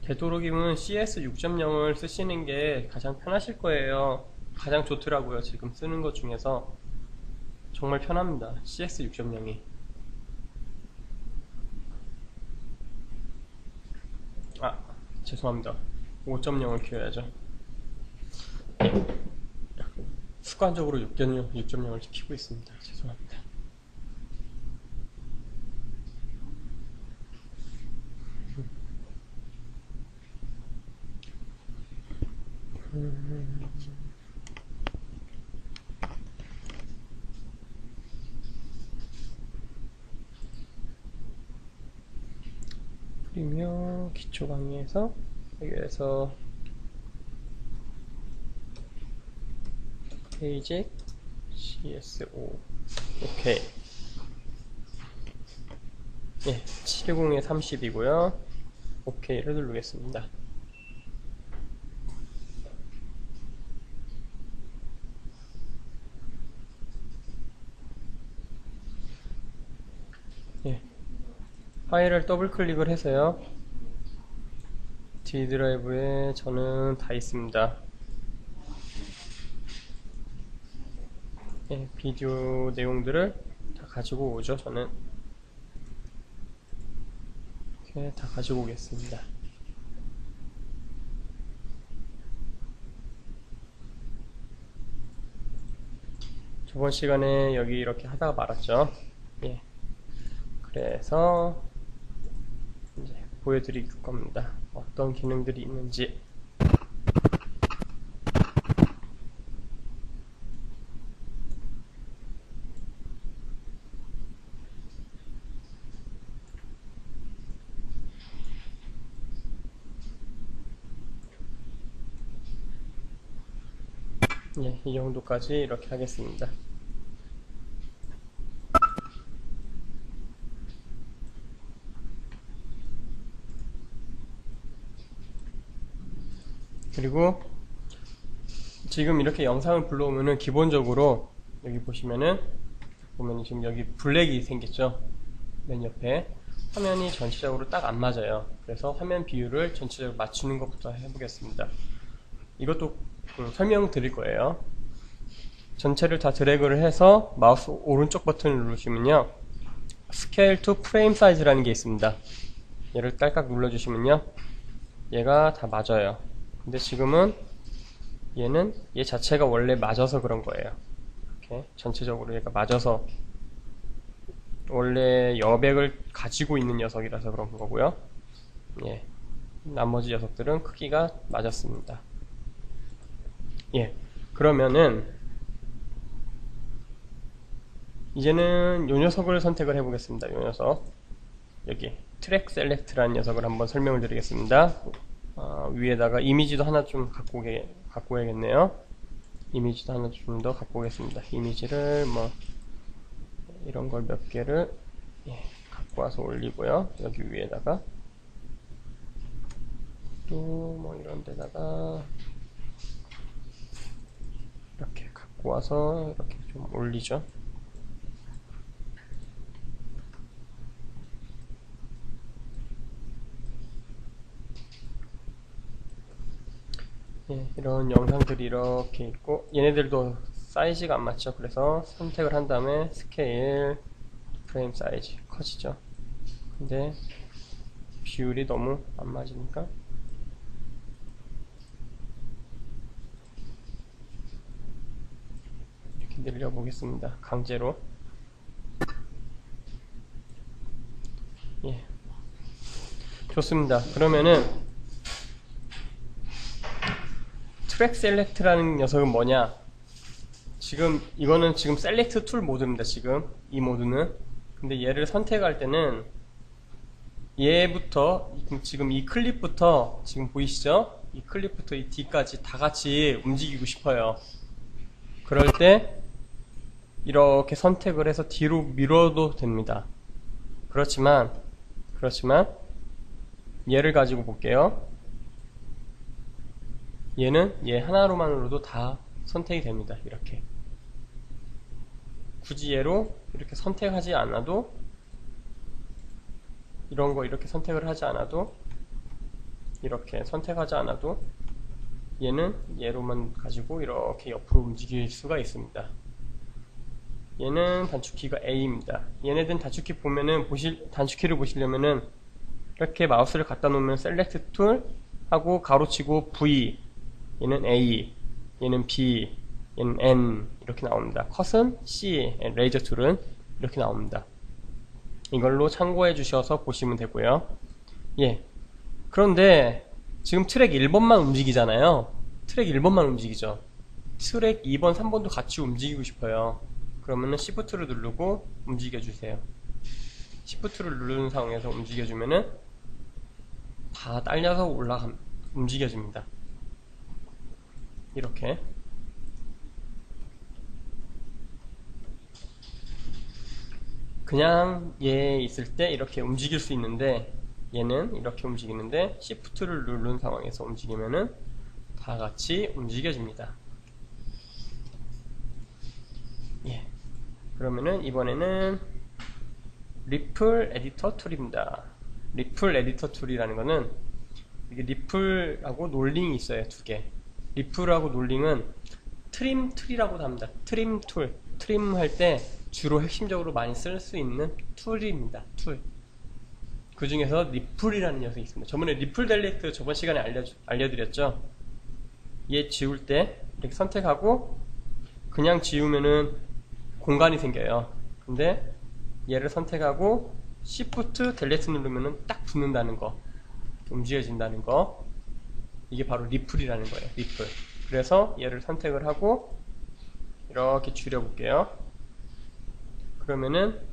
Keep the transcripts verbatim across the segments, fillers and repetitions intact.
되도록이면 씨에스 육 점 영을 쓰시는 게 가장 편하실 거예요. 가장 좋더라고요. 지금 쓰는 것 중에서 정말 편합니다. 씨에스 육 점 영이. 아, 죄송합니다. 오 점 영을 키워야죠. 습관적으로 육 점 영, 육 점 영을 키우고 있습니다. 죄송합니다. 프리미어 기초 강의에서 여기에서 페이지 씨에스오 오케이. 예, 칠백십에 삼십이고요. 오케이를 누르겠습니다. 예, 파일을 더블 클릭을 해서요. D 드라이브에 저는 다 있습니다. 예, 비디오 내용들을 다 가지고 오죠. 저는 이렇게 다 가지고 오겠습니다. 저번 시간에 여기 이렇게 하다가 말았죠. 예, 그래서 이제 보여드릴 겁니다. 어떤 기능들이 있는지. 예, 이 정도까지 이렇게 하겠습니다. 그리고 지금 이렇게 영상을 불러오면은 기본적으로 여기 보시면은 보면 지금 여기 블랙이 생겼죠. 맨 옆에 화면이 전체적으로 딱 안 맞아요. 그래서 화면 비율을 전체적으로 맞추는 것부터 해보겠습니다. 이것도 음, 설명 드릴 거예요. 전체를 다 드래그를 해서 마우스 오른쪽 버튼을 누르시면요, Scale to Frame Size라는 게 있습니다. 얘를 딸깍 눌러주시면요, 얘가 다 맞아요. 근데 지금은 얘는 얘 자체가 원래 맞아서 그런 거예요. 이렇게 전체적으로 얘가 맞아서, 원래 여백을 가지고 있는 녀석이라서 그런 거고요. 예, 나머지 녀석들은 크기가 맞았습니다. 예, 그러면은 이제는 요 녀석을 선택을 해보겠습니다. 요 녀석, 여기 트랙 셀렉트라는 녀석을 한번 설명을 드리겠습니다. 어, 위에다가 이미지도 하나 좀 갖고, 오게, 갖고 오야겠네요. 이미지도 하나 좀 더 갖고 오겠습니다. 이미지를 뭐 이런 걸 몇 개를, 예, 갖고 와서 올리고요. 여기 위에다가 또 뭐 이런 데다가 이렇게 갖고 와서 이렇게 좀 올리죠. 예, 이런 영상들이 이렇게 있고, 얘네들도 사이즈가 안 맞죠. 그래서 선택을 한 다음에 스케일, 프레임 사이즈 커지죠. 근데 비율이 너무 안 맞으니까 이렇게 늘려보겠습니다. 강제로. 예, 좋습니다. 그러면은 트랙 셀렉트라는 녀석은 뭐냐, 지금 이거는 지금 셀렉트 툴 모드입니다. 지금 이 모드는. 근데 얘를 선택할 때는 얘부터, 지금 이 클립부터, 지금 보이시죠? 이 클립부터 이 뒤까지 다 같이 움직이고 싶어요. 그럴 때 이렇게 선택을 해서 뒤로 밀어도 됩니다. 그렇지만 그렇지만 얘를 가지고 볼게요. 얘는 얘 하나로만으로도 다 선택이 됩니다. 이렇게 굳이 얘로 이렇게 선택하지 않아도, 이런 거 이렇게 선택을 하지 않아도 이렇게 선택하지 않아도 얘는 얘로만 가지고 이렇게 옆으로 움직일 수가 있습니다. 얘는 단축키가 A입니다. 얘네들 단축키 보면은 보실 단축키를 보시려면은 이렇게 마우스를 갖다 놓으면 셀렉트 툴 하고 가로치고 V, 얘는 A, 얘는 B, 얘는 N 이렇게 나옵니다. 컷은 C, 레이저 툴은 이렇게 나옵니다. 이걸로 참고해 주셔서 보시면 되고요. 예. 그런데 지금 트랙 일 번만 움직이잖아요. 트랙 일 번만 움직이죠. 트랙 이 번, 삼 번도 같이 움직이고 싶어요. 그러면은 시프트를 누르고 움직여 주세요. 시프트를 누르는 상황에서 움직여 주면은 다 딸려서 올라가 움직여집니다. 이렇게 그냥 얘 있을 때 이렇게 움직일 수 있는데 얘는 이렇게 움직이는데 시프트를 누른 상황에서 움직이면은 다 같이 움직여집니다. 예. 그러면은 이번에는 리플 에디터 툴입니다. 리플 에디터 툴이라는 거는 이게 리플하고 롤링이 있어요. 두 개. 리플하고 롤링은 트림 툴이라고도 합니다. 트림 툴. 트림 할 때 주로 핵심적으로 많이 쓸 수 있는 툴입니다. 툴. 그 중에서 리플이라는 녀석이 있습니다. 저번에 리플 델리트 저번 시간에 알려, 알려드렸죠. 얘 지울 때 이렇게 선택하고 그냥 지우면은 공간이 생겨요. 근데 얘를 선택하고 Shift 델리트 누르면은 딱 붙는다는 거, 움직여진다는 거, 이게 바로 리플이라는 거예요. 리플. 그래서 얘를 선택을 하고 이렇게 줄여볼게요. 그러면은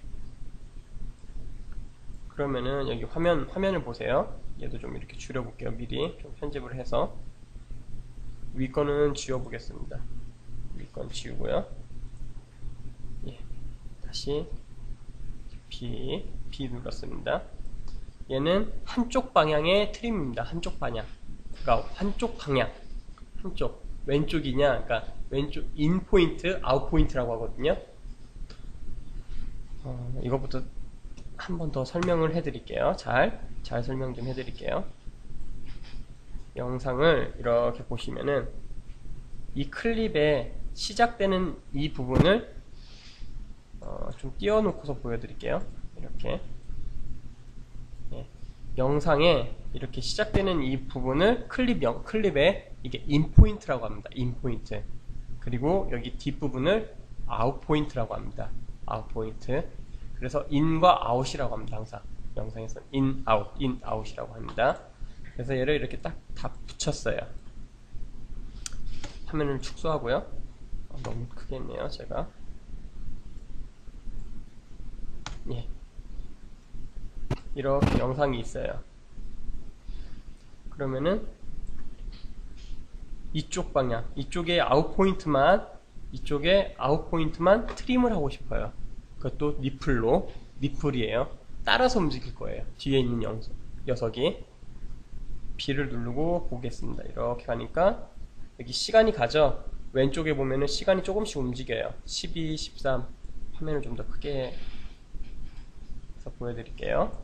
그러면은 여기 화면 화면을 보세요. 얘도 좀 이렇게 줄여볼게요. 미리 좀 편집을 해서 위 거는 지워보겠습니다. 위 건 지우고요. 예. 다시 B B 눌렀습니다. 얘는 한쪽 방향의 트림입니다. 한쪽 방향. 그러니까 한쪽 방향. 한쪽 왼쪽이냐, 그러니까 왼쪽 인 포인트, 아웃 포인트라고 하거든요. 어, 이것부터 한 번 더 설명을 해드릴게요. 잘, 잘 설명 좀 해드릴게요. 영상을 이렇게 보시면은 이 클립에 시작되는 이 부분을 어, 좀 띄워놓고서 보여드릴게요. 이렇게 예. 영상에 이렇게 시작되는 이 부분을 클립, 클립에 이게 인포인트라고 합니다. 인포인트. 그리고 여기 뒷부분을 아웃포인트라고 합니다. 아웃포인트. 그래서 인과 아웃이라고 합니다. 항상 영상에서 인, 아웃, 인, 아웃이라고 합니다. 그래서 얘를 이렇게 딱 다 붙였어요. 화면을 축소하고요. 어, 너무 크게 했네요, 제가. 예. 이렇게 영상이 있어요. 그러면은 이쪽 방향, 이쪽에 아웃 포인트만, 이쪽에 아웃 포인트만 트림을 하고 싶어요. 그것도 리플로, 리플이에요. 따라서 움직일 거예요. 뒤에 있는 녀석이. B를 누르고 보겠습니다. 이렇게 가니까 여기 시간이 가죠. 왼쪽에 보면은 시간이 조금씩 움직여요. 십이, 십삼. 화면을 좀 더 크게 해서 보여드릴게요.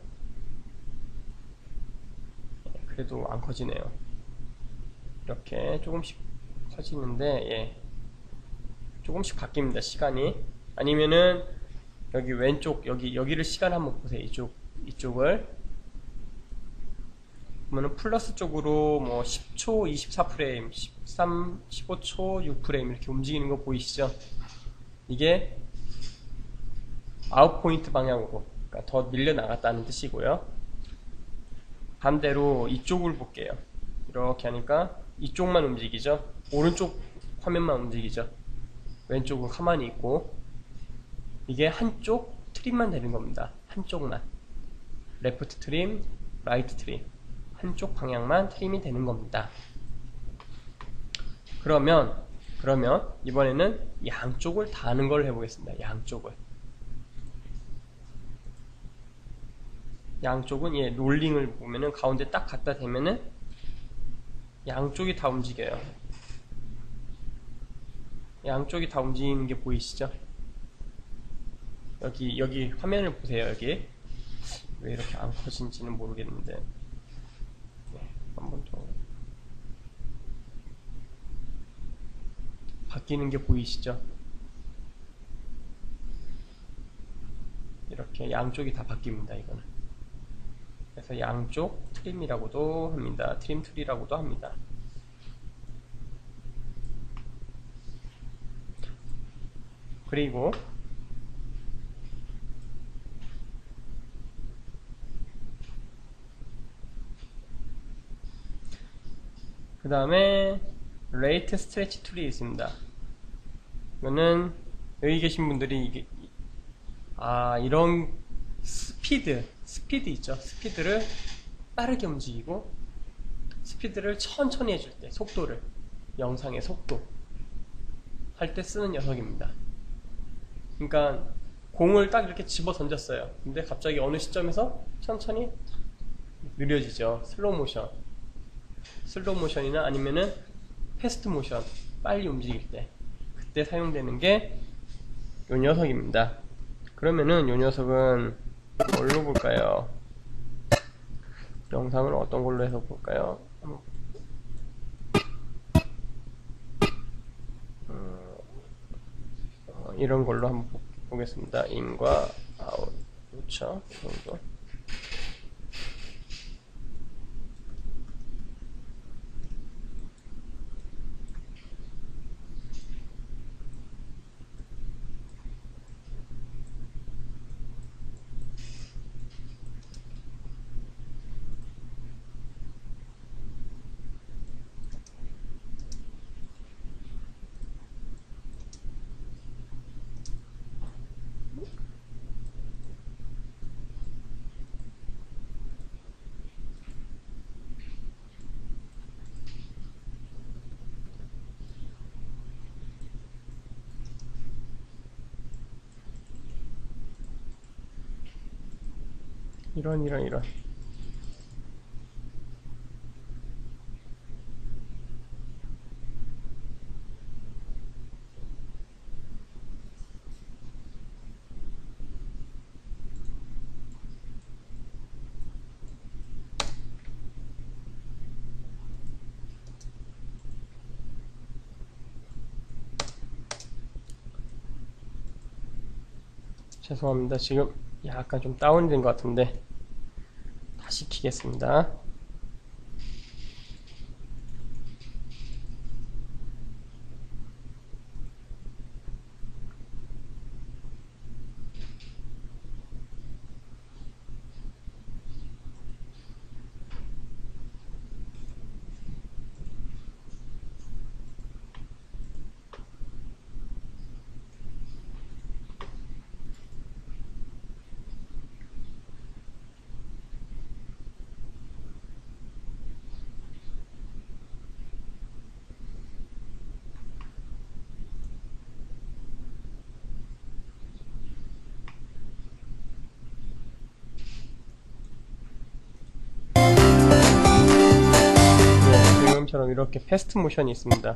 그래도 안 커지네요. 이렇게 조금씩 커지는데, 예. 조금씩 바뀝니다. 시간이. 아니면은 여기 왼쪽, 여기, 여기를 시간 한번 보세요. 이쪽, 이쪽을. 그러면은 플러스 쪽으로 뭐 십 초, 이십사 프레임, 십삼, 십오 초, 육 프레임 이렇게 움직이는 거 보이시죠? 이게 아웃 포인트 방향으로, 그러니까 더 밀려 나갔다는 뜻이고요. 반대로 이쪽을 볼게요. 이렇게 하니까 이쪽만 움직이죠. 오른쪽 화면만 움직이죠. 왼쪽은 가만히 있고, 이게 한쪽 트림만 되는 겁니다. 한쪽만. 레프트 트림, 라이트 트림. 한쪽 방향만 트림이 되는 겁니다. 그러면 그러면 이번에는 양쪽을 다 하는 걸 해보겠습니다. 양쪽을. 양쪽은 예, 롤링을 보면은 가운데 딱 갖다 대면은 양쪽이 다 움직여요. 양쪽이 다 움직이는 게 보이시죠? 여기 여기 화면을 보세요. 여기 왜 이렇게 안 커진지는 모르겠는데, 네. 한 번 더. 바뀌는 게 보이시죠? 이렇게 양쪽이 다 바뀝니다. 이거는. 그래서 양쪽 트림이라고도 합니다. 트림 툴이라고도 합니다. 그리고 그 다음에 레이트 스트레치 툴이 있습니다. 이거는 여기 계신 분들이 이게 아 이런 스피드 스피드 있죠. 스피드를 빠르게 움직이고 스피드를 천천히 해줄 때 속도를 영상의 속도 할 때 쓰는 녀석입니다. 그러니까 공을 딱 이렇게 집어 던졌어요. 근데 갑자기 어느 시점에서 천천히 느려지죠. 슬로우 모션 슬로우 모션이나 아니면은 패스트 모션 빨리 움직일 때 그때 사용되는 게 요 녀석입니다. 그러면은 요 녀석은 뭘로 볼까요? 영상을 어떤 걸로 해서 볼까요? 음, 어, 이런 걸로 한번 보겠습니다. 인과 아웃 그렇죠? 이 정도. 이런 이런 이런 죄송합니다. 지금 약간 좀 다운된 것 같은데 다시 키겠습니다. 처럼 이렇게 패스트 모션이 있습니다.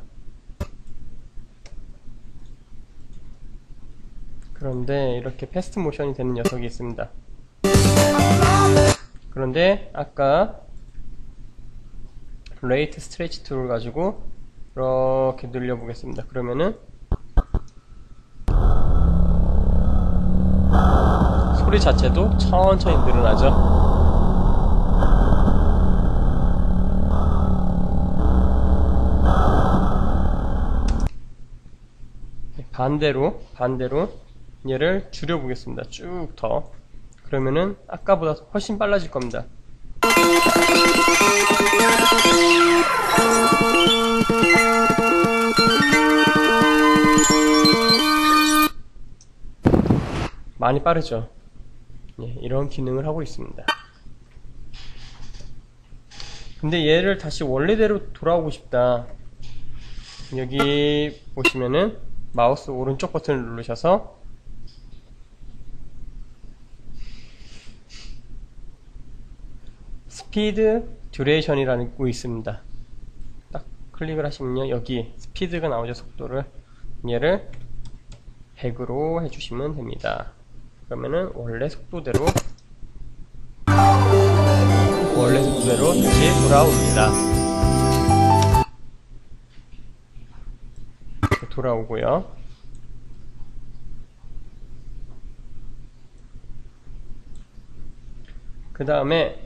그런데 이렇게 패스트 모션이 되는 녀석이 있습니다. 그런데 아까 레이트 스트레치 툴을 가지고 이렇게 늘려 보겠습니다. 그러면은 소리 자체도 천천히 늘어나죠. 반대로 반대로 얘를 줄여 보겠습니다. 쭉 더. 그러면은 아까보다 훨씬 빨라질 겁니다. 많이 빠르죠. 예, 이런 기능을 하고 있습니다. 근데 얘를 다시 원래대로 돌아오고 싶다. 여기 보시면은 마우스 오른쪽 버튼을 누르셔서 스피드 듀레이션이라는 게 있습니다. 딱 클릭을 하시면요 여기 스피드가 나오죠. 속도를 얘를 백으로 해주시면 됩니다. 그러면은 원래 속도대로 원래 그대로 다시 돌아옵니다. 돌아오고요. 그 다음에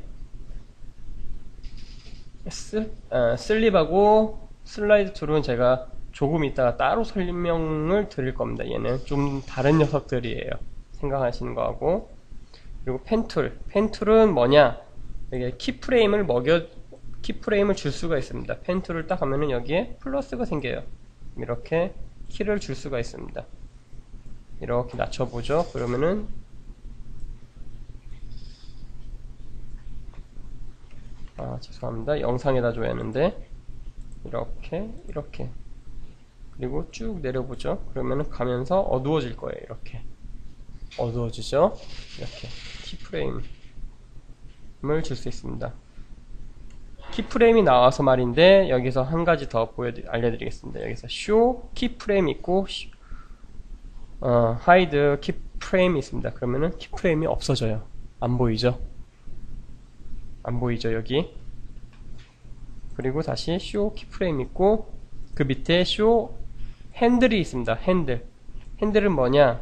슬립하고 슬라이드 툴은 제가 조금 이따가 따로 설명을 드릴 겁니다. 얘는 좀 다른 녀석들이에요. 생각하시는 거하고. 그리고 펜툴. 펜툴은 뭐냐? 이게 키프레임을 먹여, 키프레임을 줄 수가 있습니다. 펜툴을 딱 하면은 여기에 플러스가 생겨요. 이렇게 키를 줄 수가 있습니다. 이렇게 낮춰보죠. 그러면은 아 죄송합니다. 영상에다 줘야 하는데 이렇게 이렇게 그리고 쭉 내려보죠. 그러면은 가면서 어두워질 거예요. 이렇게 어두워지죠. 이렇게 키프레임을 줄 수 있습니다. 키프레임이 나와서 말인데 여기서 한 가지 더 보여 알려드리겠습니다. 여기서 show 키프레임 있고 어, hide 키프레임이 있습니다. 그러면은 키프레임이 없어져요. 안 보이죠? 안 보이죠 여기. 그리고 다시 show 키프레임 있고 그 밑에 show 핸들이 있습니다. 핸들. 핸들은 뭐냐?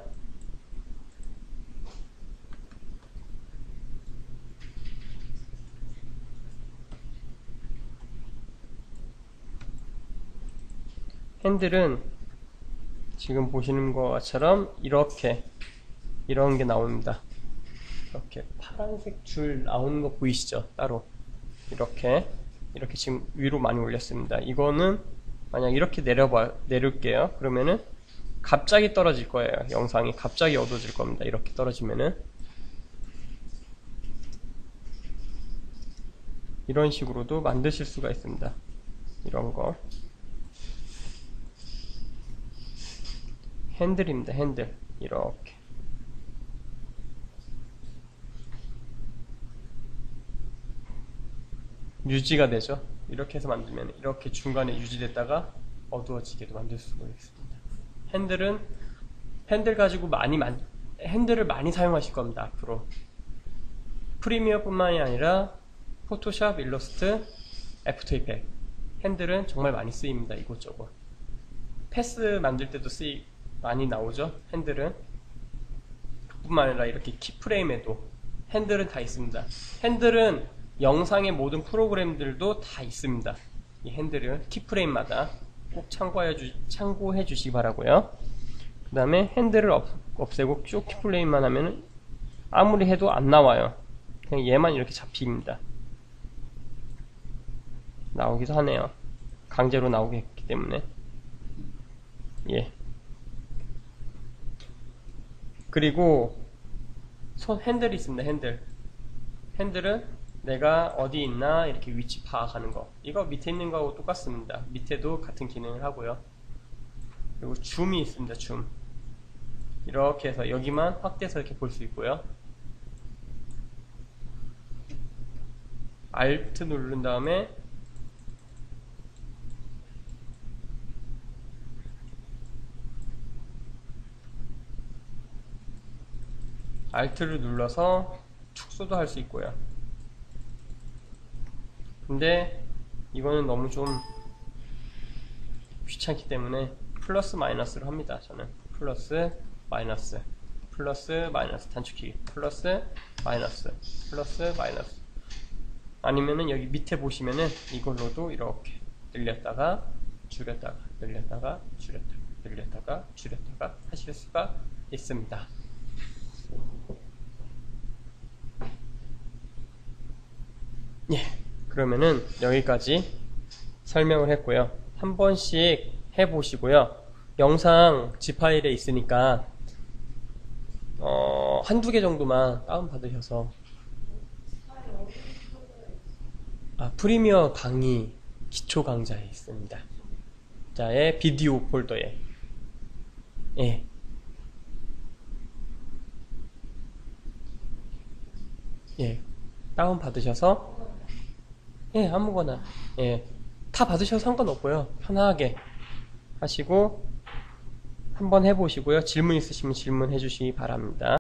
핸들은 지금 보시는 것처럼 이렇게 이런 게 나옵니다. 이렇게 파란색 줄 나오는 거 보이시죠? 따로 이렇게 이렇게 지금 위로 많이 올렸습니다. 이거는 만약 이렇게 내려봐 내릴게요. 그러면은 갑자기 떨어질 거예요. 영상이 갑자기 어두워질 겁니다. 이렇게 떨어지면은 이런 식으로도 만드실 수가 있습니다. 이런 거 핸들입니다. 핸들 이렇게 유지가 되죠. 이렇게 해서 만들면 이렇게 중간에 유지됐다가 어두워지게도 만들 수가 있습니다. 핸들은 핸들 가지고 많이 만 핸들을 많이 사용하실 겁니다. 앞으로 프리미어 뿐만이 아니라 포토샵, 일러스트, 애프터 이펙트 핸들은 정말 많이 쓰입니다. 이곳저곳 패스 만들 때도 쓰이 많이 나오죠. 핸들은 그뿐만 아니라 이렇게 키프레임에도 핸들은 다 있습니다. 핸들은 영상의 모든 프로그램들도 다 있습니다. 이 핸들을 키프레임마다 꼭 참고해, 주, 참고해 주시기 바라고요. 그 다음에 핸들을 없, 없애고 쭉 키프레임만 하면은 아무리 해도 안 나와요. 그냥 얘만 이렇게 잡힙니다. 나오기도 하네요. 강제로 나오게 했기 때문에. 예. 그리고 손 핸들이 있습니다. 핸들. 핸들은 내가 어디 있나 이렇게 위치 파악하는 거. 이거 밑에 있는 거하고 똑같습니다. 밑에도 같은 기능을 하고요. 그리고 줌이 있습니다. 줌. 이렇게 해서 여기만 확대해서 이렇게 볼 수 있고요. Alt 누른 다음에 Alt를 눌러서 축소도 할 수 있고요. 근데 이거는 너무 좀 귀찮기 때문에 플러스 마이너스로 합니다. 저는 플러스 마이너스 플러스 마이너스 단축키 플러스 마이너스 플러스 마이너스 아니면은 여기 밑에 보시면은 이걸로도 이렇게 늘렸다가 줄였다가 늘렸다가 줄였다가 늘렸다가 줄였다가 하실 수가 있습니다. 예, 그러면은 여기까지 설명을 했고요. 한 번씩 해보시고요. 영상 지 파일에 있으니까 어, 한두 개 정도만 다운받으셔서 아, 프리미어 강의 기초 강좌에 있습니다. 자의 비디오 폴더에 예. 예, 다운 받으셔서 예, 아무거나 예, 다 받으셔도 상관없고요. 편하게 하시고 한번 해보시고요. 질문 있으시면 질문해 주시기 바랍니다.